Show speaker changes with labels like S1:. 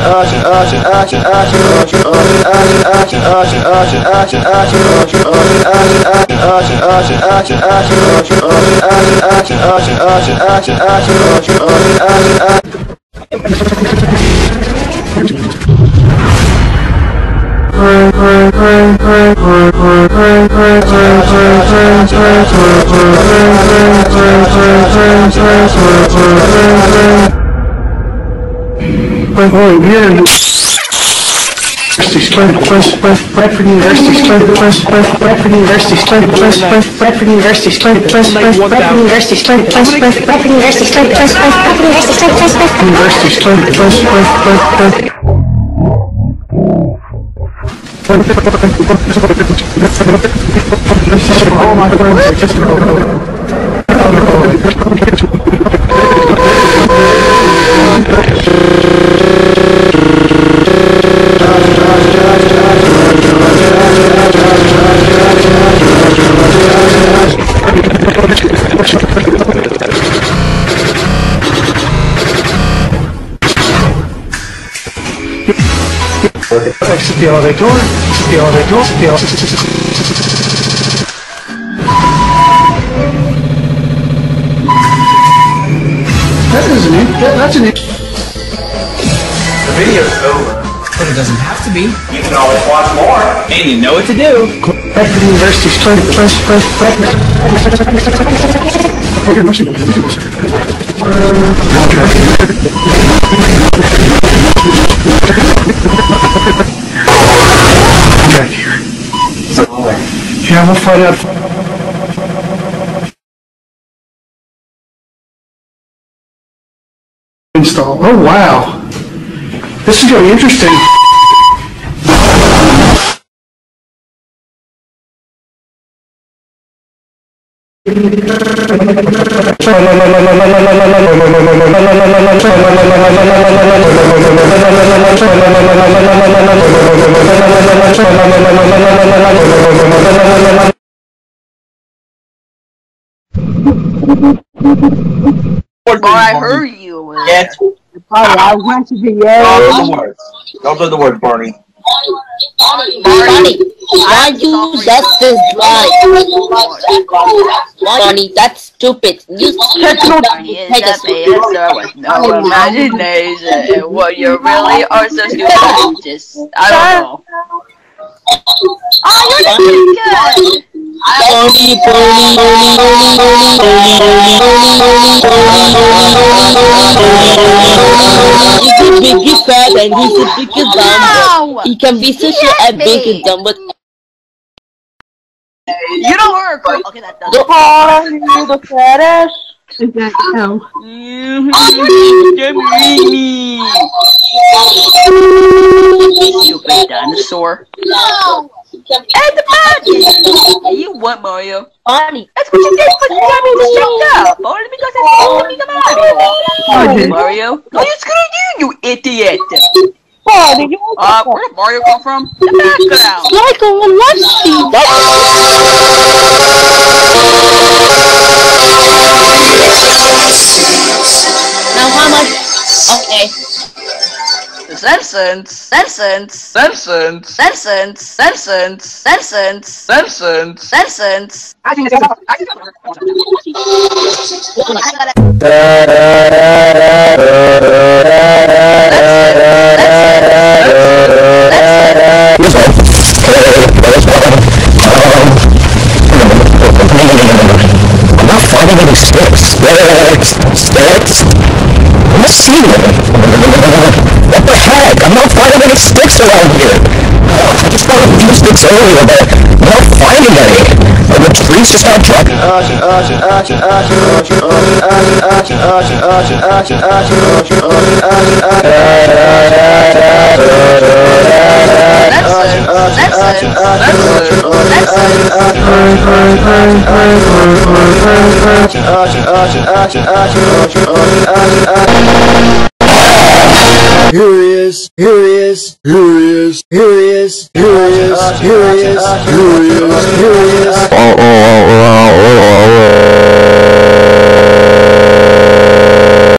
S1: Exit the elevator, That isn't it. That's an it.
S2: The video's over.
S3: But it doesn't have to be.
S2: You can always watch more. And you know what to do.
S1: Back to the university. Back here. Yeah, we'll find out. Install. Oh wow. This is really interesting.
S4: Boy, I heard you.
S2: Yes.
S4: I want to be
S2: Don't do the words, Barney.
S5: Barney, why you just this lie? Barney, that's stupid. You
S4: take a with no imagination. And what you really are so stupid. Just, I don't know. Oh, you're good.
S5: He's a big fat and he's a big dumb. He can be such a big dumb, but
S4: you don't work. Okay, that does.
S5: The fetish.
S4: Is that no? Stupid dinosaur.
S5: No.
S4: And the magic! You what, Mario?
S5: Barney.
S4: That's what you did, but you got me distracted up! Only because it's only the Mario! Mario? No, you screwed you idiot!
S5: Barney,
S4: where did Mario come from? The background!
S5: Like a lusty! Now how much? Okay.
S4: Simpsons. I think it's
S6: I'm not finding any sticks. I'm not seeing them. What the heck? I'm not finding any sticks around here. I just found a few sticks earlier, but I'm not finding any. The trees just not dropping. Here he is.